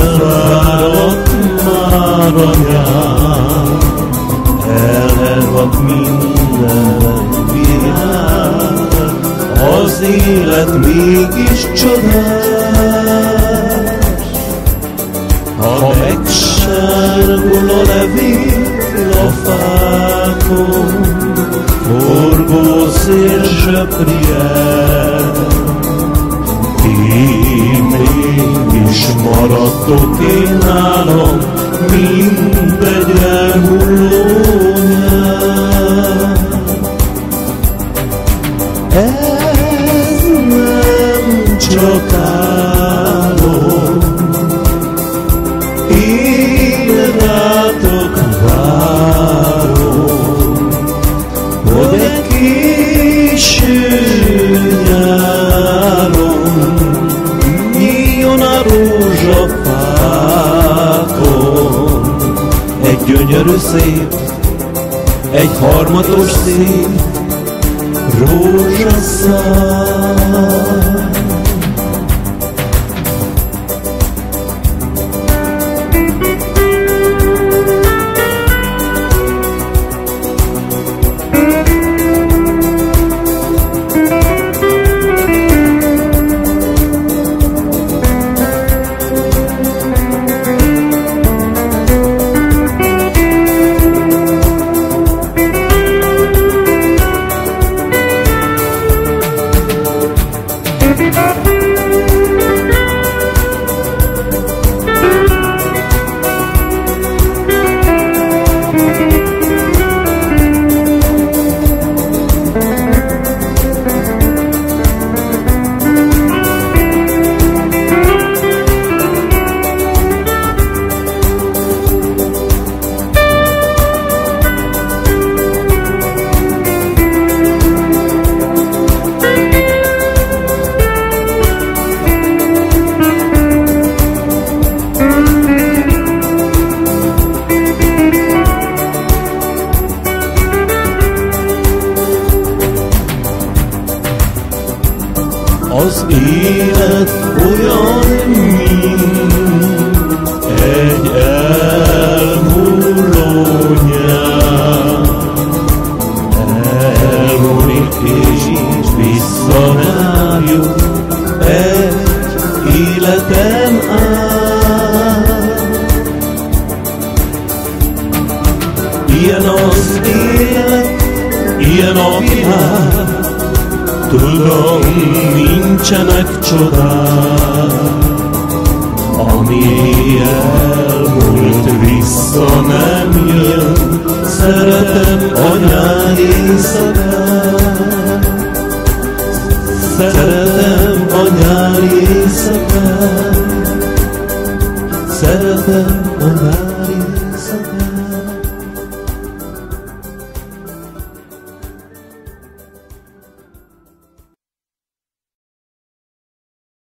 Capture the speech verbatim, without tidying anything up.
elvárott már a nyár, elhelyett minden virág, az élet mégis csodás. Ha megsárgul a levél a fákon, forgó szél söpri el, ti mégis maradtok én nálam, mindegy elhulló nyár. Ez nem csak álom, én rátok várom, hogy egy késő nyáron nyíljon a rózsafákon egy gyönyörű szép, egy harmatos szép rózsaszár. Az élet olyan, mint egy elmúló nyár, elmúlik és így vissza nem jut, egy életen át. Ilyen az élet, ilyen a világ, tudom, nincsenek csodák, ami elmúlt vissza nem jön. Szeretem a nyári éjszakát, szeretem a nyári éjszakát, szeretem a nyári